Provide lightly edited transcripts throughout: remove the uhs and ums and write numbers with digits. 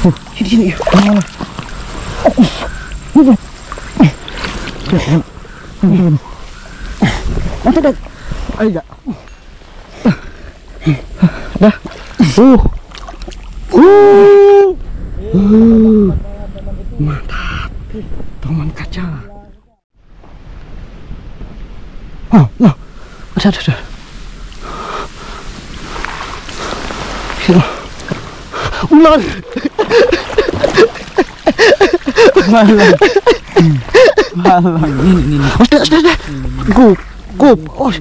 Sini. Mana? Mantap dah. Ayo dah. Dah. Mantap. Teman kaca. Nah. Ada. Ular. Malang ini. Sudah. Gup.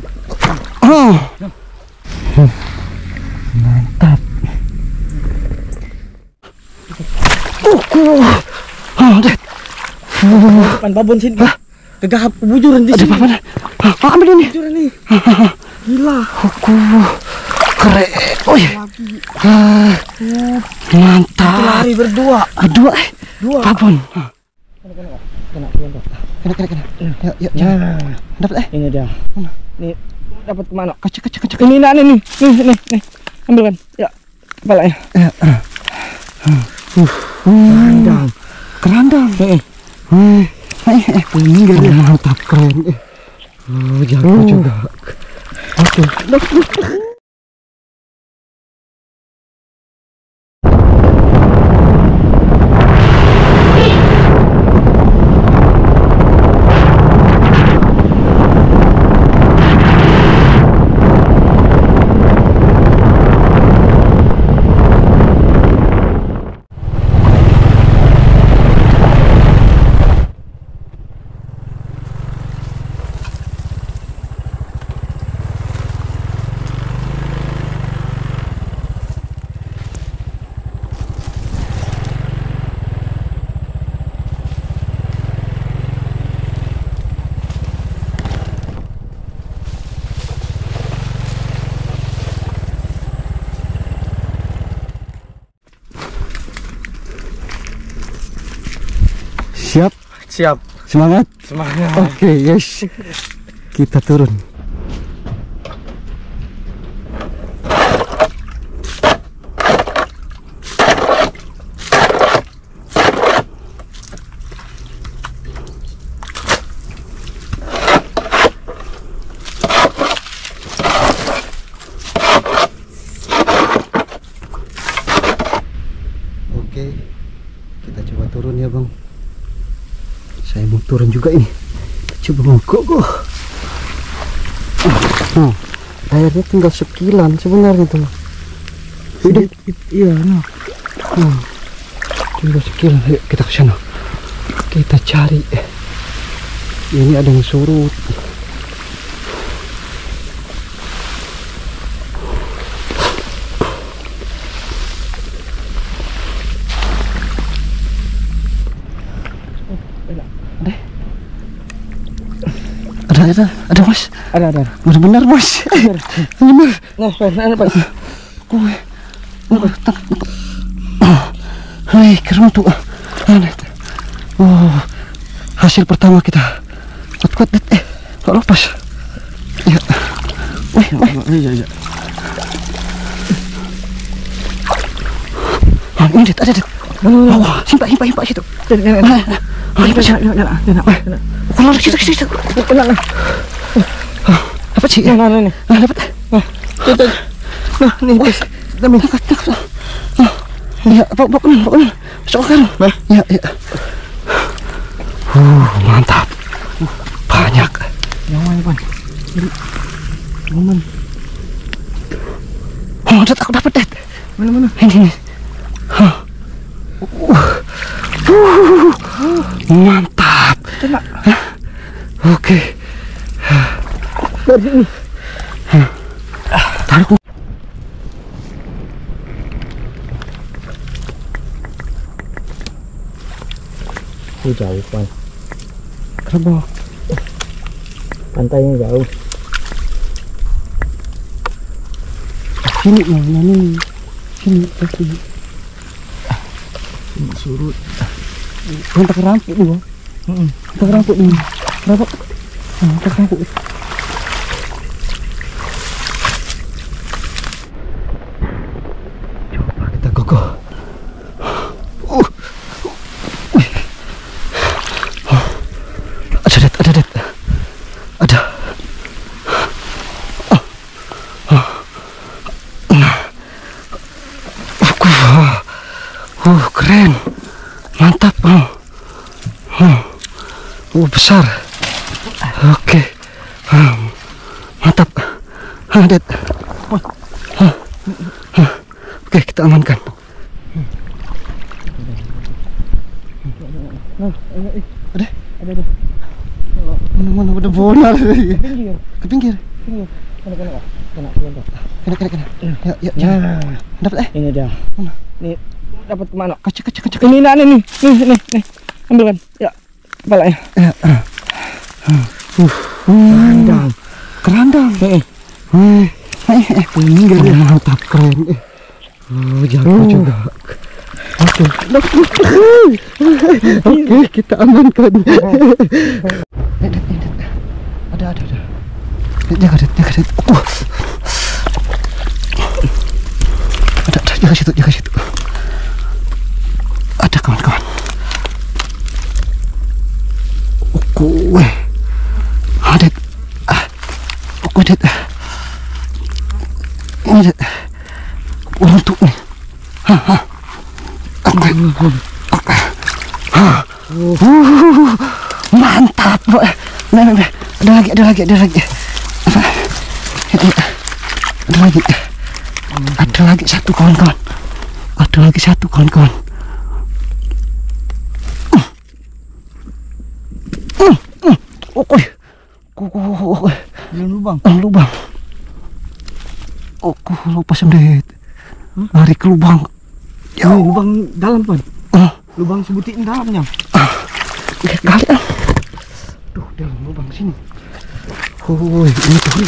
Mantap. Depan babon sini. Gegap bujuran di sini. Ambil ini. Bujuran nih. Gila. Keren. Mantap. Lari berdua. Dua. Babon. Kena. Yuk. Dapat Ini dia. Nih, dapat kemana? Kecil. Ini nih. Ambilkan. Ya. Kepalanya. Kerandang. Ini mantap, keren. Jago juga. Oke. Siap. Semangat. Oke, yes. Kita turun. Oke, kita coba turun ya, Bang. Saya mau turun juga ini. Coba mau go. Airnya tinggal sekilan sebenarnya tuh. Iya, tinggal sekilan. Ayo kita ke sana. Kita cari. Ini ada yang surut. Ada Mas. Ada. Benar Mas. Benar. Nah, Pak. Hai, keren tuh. Oh, hasil pertama kita. Kuat. Kok lepas? Ya. Iya. Ini ada. Simpak situ. Kalau situ. Apa sih? Nah, dapat. Nah, nih guys. Dami. Ya, pokoknya. Masuk kan? Ya. Mantap. Banyak. Yang mana, Pan? Momen. Aku dapat, Dad. Mana? Ini. Mantap. Oke. Dari sini. Tarik. Jauh, Pan. Kenapa? Pantainya jauh. Sini. Sini. Surut. Kontak rampuk dulu. Kontak rampuk dulu. Rampuk. Kontak rampuk. Coba kita gogoh. Keren. Mantap. Besar. Oke. Mantap. Det. Oke, kita amankan. Ada. Mana udah bonar. Ke pinggir. Kena. Ya. Dapat Ini dia. Mana? Nih, dapat kemana? Kecil. Ini nih. Ambilkan. Ya, kepalanya. Kerandang. Pinggir. Mantap, keren. Jago juga. Oke, kita amankan. Ada. Jaga situ. Ada, jaga situ. Ada kawan-kawan. Oke. Adet. Oke, Det. Ini, Det. Untuk nih. Mantap. Nah. Ada lagi. Ada lagi satu kawan-kawan. Lubang. Lupa sendet. Lari ke lubang. Ya, lubang dalam, Pan. Lubang sebutin dalamnya. Kali. Tuh, dalam lubang sini. Ini tuh.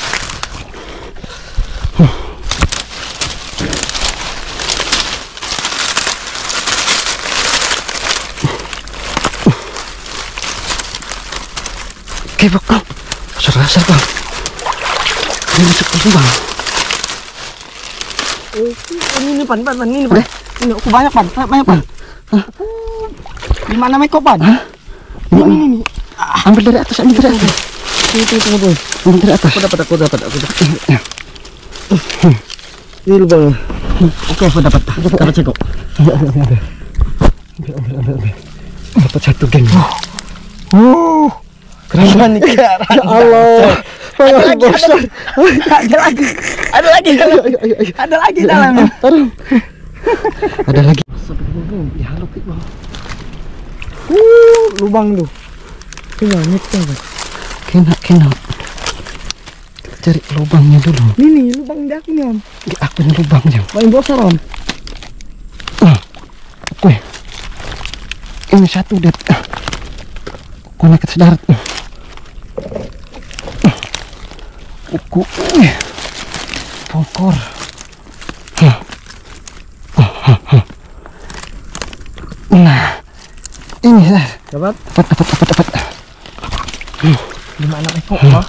Oke, Bang. Serasa, Bang. Ini masuk ke lubang. Ini, Pan. Ini, Pan. Ini aku banyak, Pan. Di mana Meko, Pan? Ini. Ambil dari atas. Tunggu. Ambil dari atas. Aku dapat. Ini lubang. Oke, aku dapat. Dapat cekok. Ambil. Dapat satu, geng. Keren nih. Ya Allah. Ada lagi. Ada lagi dalamnya. Ada lagi. Ya, halo, Bang. Lubang tuh. Kena. Cari lubangnya dulu. Ini lubang di aku nih, Om. Apa nih lubangnya? Paling besar, Om. Oke. Ini satu, Det. Konek sedarat. Pokor. Nah, ini saya Dapat. Di mana Meko, Pak?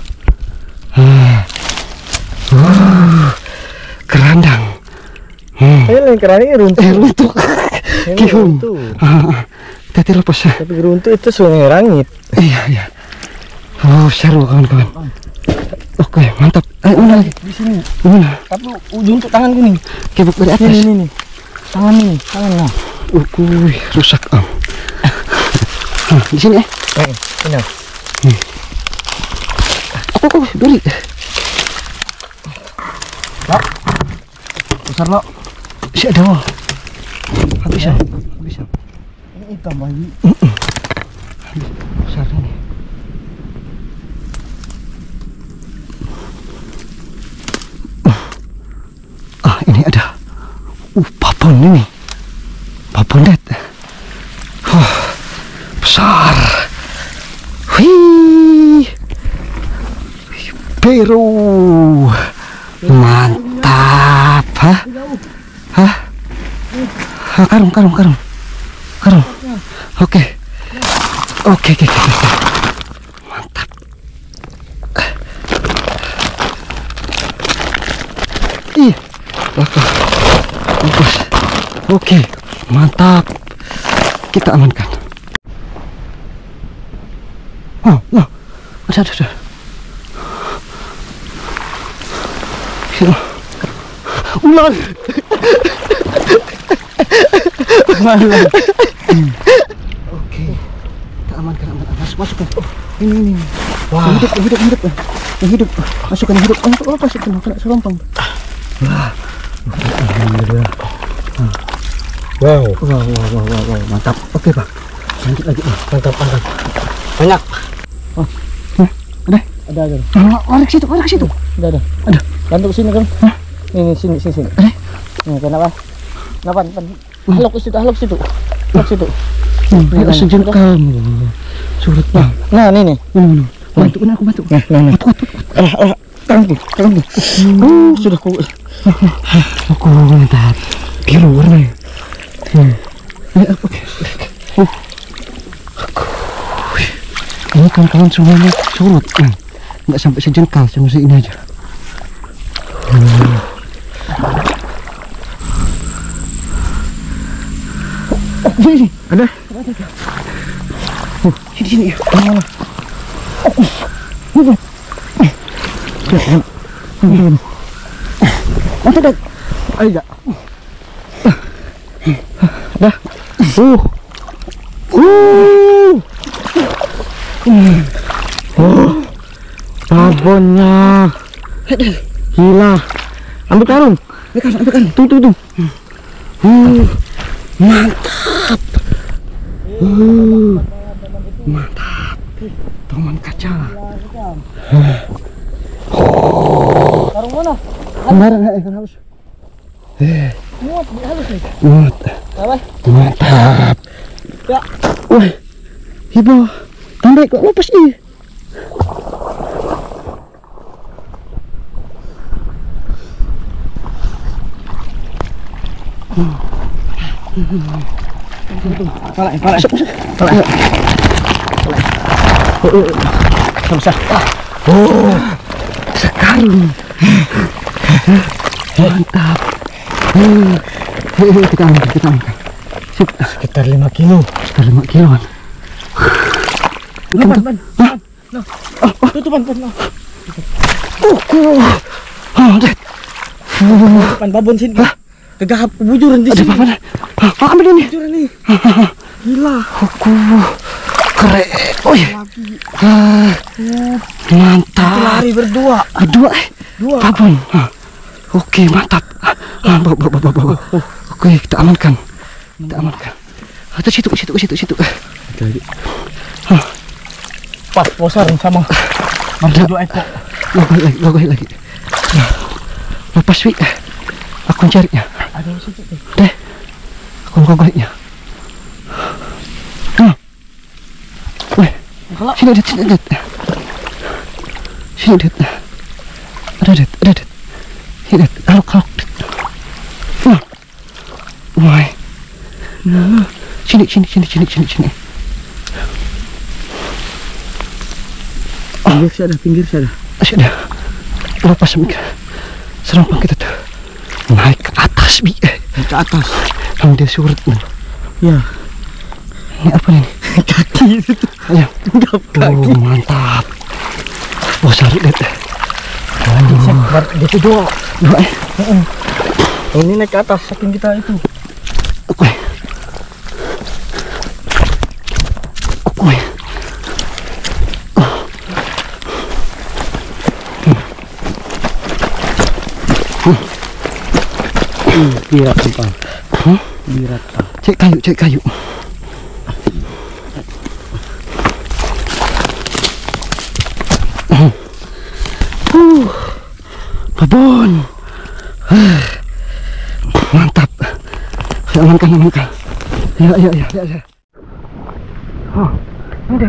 Kerandang. Ini kerandang runtuh. Kihung. Tadi lepas ya. Tapi runtuh itu sungai Rangit. Iya. Seru kawan-kawan. Oke, mantap. Mana lagi? Di sini. Mana? Tapi ujung untuk tangan gini. Kebuk dari atas. Ini. Tangan lah. Rusak, Om. Di sini ya? Ini. Duri. Besar lo. Si ada wah. Habis ya. Ini hitam lagi. Besar ini. Ini ada. Papon ini. Papon, Det. Besar. Biru. Mantap. Hah? Karung. Oke. Mantap. Bagus. Oke, mantap. Kita amankan. Ada. Ular. kemana? Oke. Kita amankan. Masukkan. Ini. Wah. Yang hidup. Masukkan yang hidup. Oh, masukkan. Kena serompang. Wah. Alhamdulillah. Wow. Mantap. Oke, Pak. Lanjut lagi, Pak. Mantap. Banyak. Oh. Ada. Orang ke situ. Ada. Bantu ke sini kan? Ini sini. Nih, kenapa? Halok ke situ. Ayo sejengkal kamu. Surut, Pak. Nah, ini. Bantu. Nah. Tanganku. Sudah ku. Aku mantap. Biru warnanya. Ini kawan-kawan semuanya surut. Nggak sampai sejengkal, cuma ini aja. Sini. Ada. Sini. Mantap. Ayo. Dah. Babonnya. Gila. Ambil karung. Tuh. Mantap. Teman kaca. Karung mana? Kemarin harus. Muat, halus nih. Muat. Apa? Mantap. Ya. Wah. Heboh. Tambah kok lepas nih. Palak. Susah. Sekarung. Mantap. Kita angkat. Sip. Sekitar 5 kilo. Sekitar 5 kiloan. Ban. Tutupan. Tutupan babon sini. Kegahap bujuran di sini. Ada apa? Ambil ini. Bujuran nih. Gila. Keren. Mantap. Lari berdua. Dua. Babon. Oke, mantap. Bawa. Oke, kita amankan. Atau situ. Pas posar sama. Ambil 2 ekor. Logoy lagi. Lepas, Wi. Aku carinya. Ada di situ tuh. Deh. Aku gogoynya. Sini, Det. Sini, Det. Ada, Det. Sini, Det. Halok, Det. Wah. Sini. Pinggir sana. Sudah. Lepas mikir. Serompang kita tuh. Naik ke atas, Bi. Ke atas. Yang dia surut nih. Ya. Ini apa nih? Kaki itu tuh. Ayo. Enggak kaki. Mantap. Sarit, Det. Itu dua. Ini naik ke atas saking kita itu. Oke. Birat Bang. Birat. Cek kayu. Babon. Mantap. Amankan. Ya. Ini.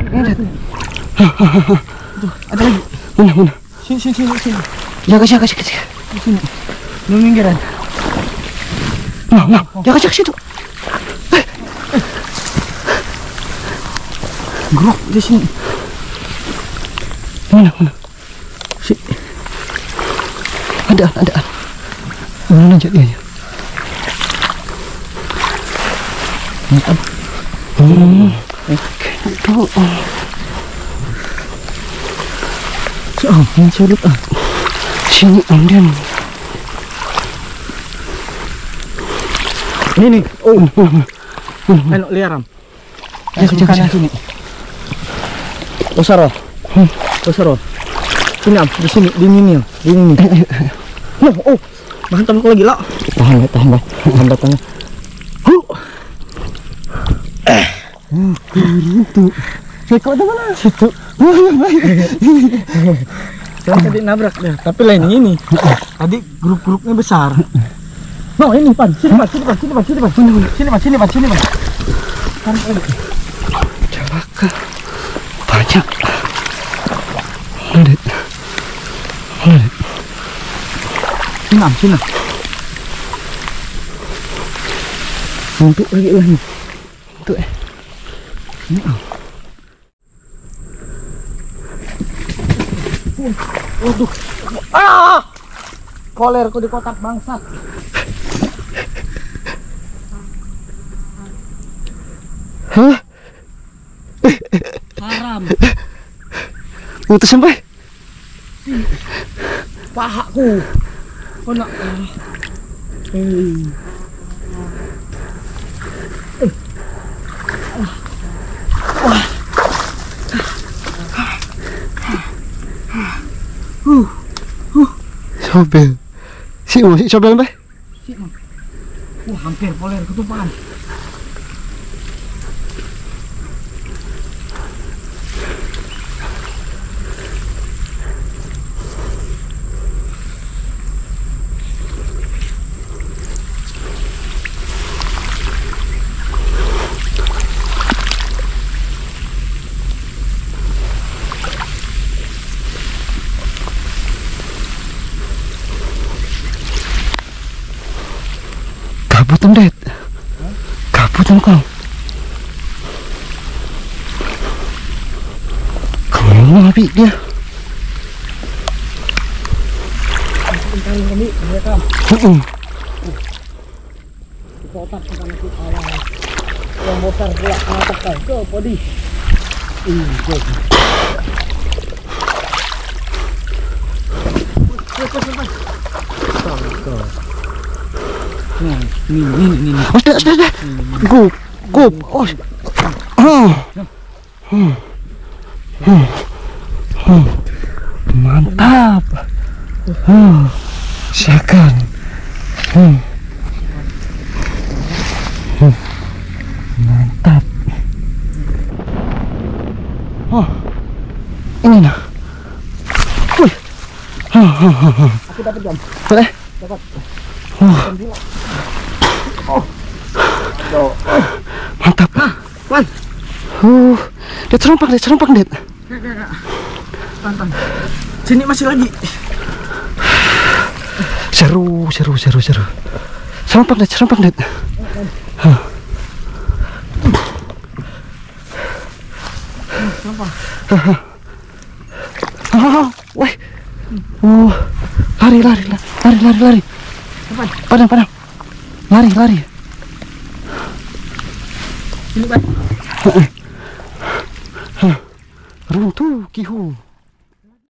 Ada lagi. Mana? Sini. Jaga. Sini. Lu minggiran. Nah, jaga situ. Grok di sini. Mana? Ada. Mana jadinya? Mantap. Yang surut Sini ambil. Ini. Anu liaram. Ya Jangan, kanan jangan. sini. Osaro. Osaro. Sini am, di sini, di mini. Oh, mantap aku lagi lah. Tahan bay. Hambatannya. Itu. Kok ada mana? Situ. Saya tadi nabrak dah, tapi lain yang ini. Tadi grup-grupnya besar. No, ini Pan. Sini Pan. Tarik lagi. Celaka. Banyak. Lihat. Sini. Untuk lagi lah nih. Untuk Waduh. Ah! Kolerku di kotak bangsat. Hah? Haram. Untuk sampai. Pahaku. Kena. Sobel. Si sobel bay. Wah, hampir poler ketupan. Kabutan det. Kabutan kau. Kau ngapi dia. Kami mereka kotak sama itu awal. Yang besar pula mengatakan ke podi. Ini. Oh, sudah. Gup. Oh. Mantap. Siakan. Mantap. Oh. Ini nah. Wih. Aku dapat jam. Boleh? Dapat. Mantap. Wan. Dia serempak, Det. Tantang. Sini masih lagi. Seru. Serempak, Det. Wah. Lari. Padang. Lari. Ini Pak. Runtuh kihu.